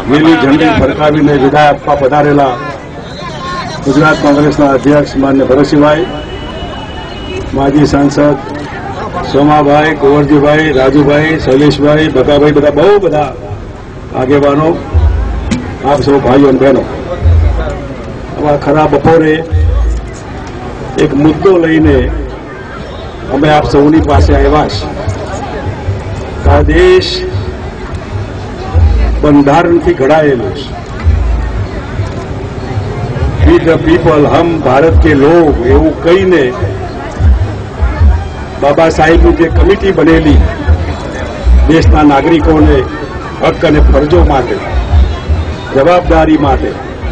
લીલી ઝંડી ફરકાવીને વિદાય આપવા પધારેલા ગુજરાત કોંગ્રેસના અધ્યક્ષ માન્ય ભરતસિંહભાઈ, માજી સાંસદ સોમાભાઈ, કુંવરજીભાઈ, રાજુભાઈ, શૈલેષભાઈ, ભગાભાઈ, બધા બહુ બધા આગેવાનો, આપ સૌ ભાઈઓ અને બહેનો, આવા ખરા બપોરે એક મુદ્દો લઈને અમે આપ સૌની પાસે આવ્યા છે. આ દેશ બંધારણથી ઘડાયેલું છે. વી ધ પીપલ, હમ ભારત કે લોગ, એવું કહીને બાબા સાહેબની જે કમિટી બનેલી દેશના નાગરિકોને હક અને ફરજો માટે, જવાબદારી માટે,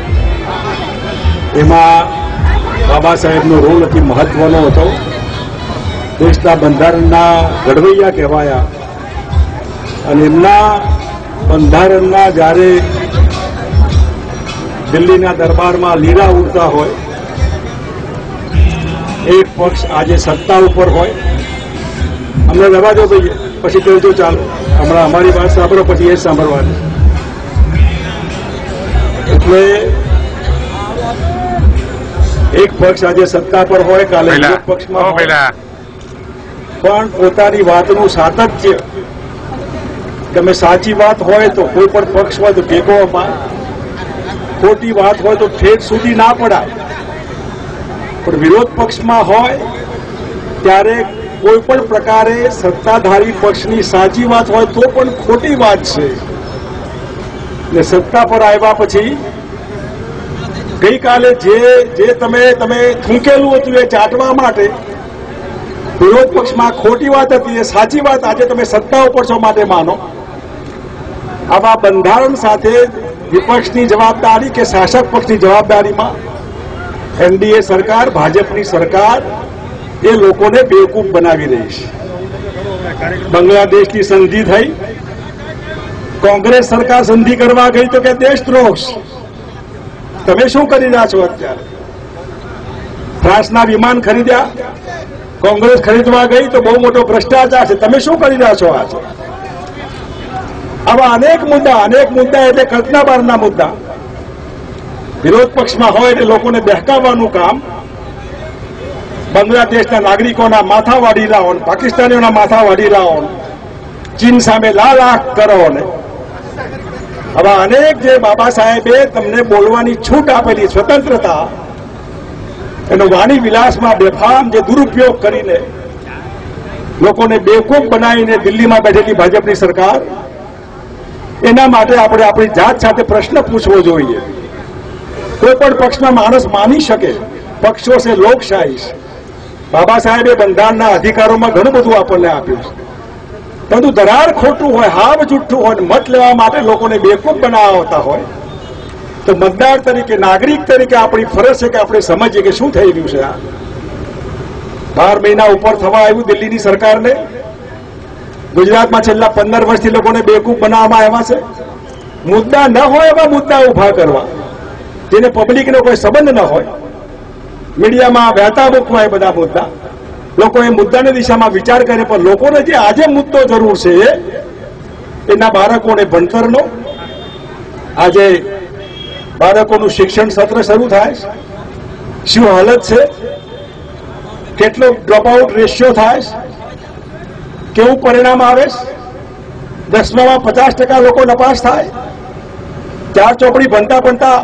એમાં બાબા સાહેબનો રોલ અતિ મહત્વનો હતો. દેશના બંધારણના ઘડવૈયા કહેવાયા અને એમના બંધારણના જ્યારે દિલ્હીના દરબારમાં લીરા ઉડતા હોય, એક પક્ષ આજે સત્તા ઉપર હોય, અમને રવા દો ભાઈ, પછી કહેજો ચાલો હમણાં અમારી વાત સાંભળો, પછી એ જ સાંભળવાની. એટલે એક પક્ષ આજે સત્તા પર હોય, કાલે એક પક્ષમાં હોય, પણ પોતાની વાતનું સાતત્ય, તમે સાચી વાત હોય તો કોઈ પણ પક્ષ હોય તો ટેકો અપાય, ખોટી વાત હોય તો ઠેઠ સુધી ના પડાય. પણ વિરોધ પક્ષમાં હોય ત્યારે કોઈ પણ પ્રકારે સત્તાધારી પક્ષની સાચી વાત હોય તો પણ ખોટી વાત છે. ને સત્તા પર આવ્યા પછી ગઈકાલે જે તમે થૂંકેલું હતું એ ચાટવા માટે વિરોધ પક્ષમાં ખોટી વાત હતી, એ સાચી વાત આજે તમે સત્તા ઉપર છો માટે માનો. આવા બંધારણ સાથે વિપક્ષની જવાબદારી કે શાસક પક્ષની જવાબદારીમાં એનડીએ સરકાર, ભાજપની સરકાર એ લોકોને બેવકૂફ બનાવી રહી છે. બાંગ્લાદેશની સંધિ થઈ, કોંગ્રેસ સરકાર સંધિ કરવા ગઈ તો કે દેશદ્રોહ. તમે શું કરી રહ્યા છો અત્યારે? ફ્રાન્સના વિમાન ખરીદ્યા, કોંગ્રેસ ખરીદવા ગઈ તો બહુ મોટો ભ્રષ્ટાચાર છે. તમે શું કરી રહ્યા છો આજે? આવા અનેક મુદ્દા એટલે કલ્પના બહારના મુદ્દા વિરોધ પક્ષમાં હોય એટલે લોકોને બહેકાવવાનું કામ બાંગ્લાદેશના નાગરિકોના માથા વાળી લાવો, પાકિસ્તાનીઓના માથા વાળી લાવો, ચીન સામે લાલ આંખ કરો. ને આવા અનેક જે બાબા સાહેબે તમને બોલવાની છૂટ આપેલી સ્વતંત્રતા, એનો વાણી વિલાસમાં બેફામ જે દુરુપયોગ કરીને લોકોને બેવકૂફ બનાવીને દિલ્હીમાં બેઠેલી ભાજપની સરકાર, એના માટે આપણે આપણી જાત સાથે પ્રશ્ન પૂછવો જોઈએ. કોઈ પણ પક્ષના માણસ માની શકે, પક્ષો છે લોકશાહી. બાબા સાહેબે બંધારણના અધિકારોમાં ઘણું બધું આપણને આપ્યું છે, પરંતુ દરાર ખોટું હોય, હાવ જુઠ્ઠું હોય, મત લેવા માટે લોકોને બેવકૂફ બનાવતા હોય તો મતદાર તરીકે, નાગરિક તરીકે આપણી ફરજ છે કે આપણે સમજીએ કે શું થઈ રહ્યું છે. આ 12 મહિના ઉપર થવા આવ્યું દિલ્હીની સરકારને. ગુજરાતમાં છેલ્લા 15 વર્ષથી લોકોને બેવકૂફ બનાવવામાં આવ્યા છે. મુદ્દા ન હોય એવા મુદ્દા ઉભા કરવા, જેને પબ્લિકનો કોઈ સંબંધ ન હોય, મીડિયામાં વહેતા મૂકવા, એ બધા મુદ્દા. લોકો એ મુદ્દાની દિશામાં વિચાર કરે, પણ લોકોને જે આજે મુદ્દો જરૂર છે એના બાળકોને ભણતરનો. આજે બાળકોનું શિક્ષણ સત્ર શરૂ થાય છે, શું હાલત છે, કેટલો ડ્રોપઆઉટ રેશિયો થાય છે, કેવું પરિણામ આવે છે. 10મામાં 50% લોકો નપાસ થાય, 4 ચોપડી ભણતા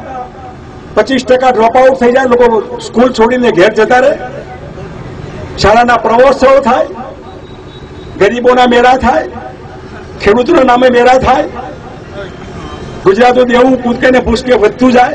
25% ડ્રોપઆઉટ થઈ જાય, લોકો સ્કૂલ છોડીને ઘેર જતા રહે. શાળાના પ્રવોત્સવ થાય, ગરીબોના મેળા થાય, ખેડૂતોના નામે મેળા થાય, ગુજરાતો દેવું કૂદકે ને ભૂસકે વધતું જાય.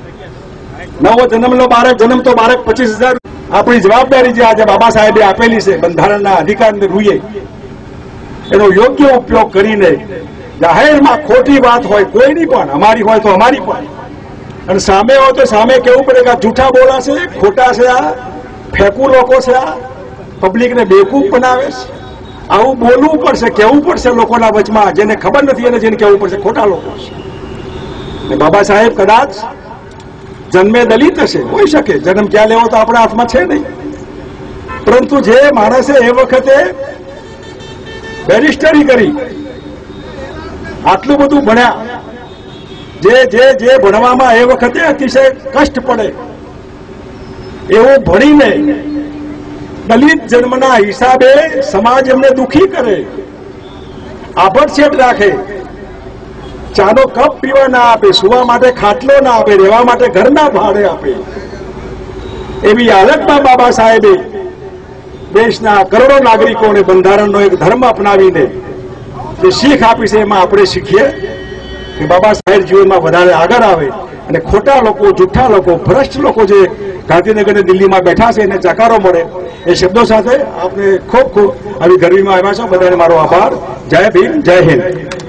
નવો જન્મનો બાળક જન્મતો બાળક 25,000. આપણી જવાબદારી જે આજે બાબા સાહેબે આપેલી છે બંધારણના અધિકારને રૂએ, એનો યોગ્ય ઉપયોગ કરીને જાહેરમાં ખોટી વાત હોય કોઈની પણ, અમારી હોય તો અમારી પણ, અને સામે હોય તો સામે કેવું પડે કે આ જૂઠા બોલા છે, ખોટા છે, આ ફેંકુ લોકો છે, આ પબ્લિકને બેવકૂફ બનાવે છે. આવું બોલવું પડશે, કહેવું પડશે લોકોના વચમાં, જેને ખબર નથી એને જેને કહેવું પડશે ખોટા લોકો છે. બાબા સાહેબ કદાચ જન્મે દલિત હશે, હોઈ શકે, જન્મ ક્યાં લેવો તો આપણા હાથમાં છે નહીં, પરંતુ જે માણસે એ વખતે બેરિસ્ટરી કરી, આટલું બધું ભણ્યા, જે ભણવામાં એ વખતે અતિશય કષ્ટ પડે એવું ભણીને દલિત જન્મના હિસાબે સમાજ એમને દુખી કરે, આભડછેટ રાખે, ચાનો કપ પીવા ના આપે, સુવા માટે ખાટલો ના આપે, રહેવા માટે ઘર ના ભાડે આપે, એવી હાલતમાં બાબા સાહેબે દેશના કરોડો નાગરિકોને બંધારણનો એક ધર્મ અપનાવીને જે શીખ આપી છે એમાં આપણે શીખીએ કે બાબા સાહેબ જીવનમાં વધારે આગળ આવે અને ખોટા લોકો, જુઠ્ઠા લોકો, ભ્રષ્ટ લોકો જે ગાંધીનગર અને દિલ્હીમાં બેઠા છે એને ચકારો મળે એ શબ્દો સાથે આપને ખૂબ ખૂબ આવી ગરમીમાં આવ્યા છો. બધાને મારો આભાર. જય ભીમ, જય હિન્દ.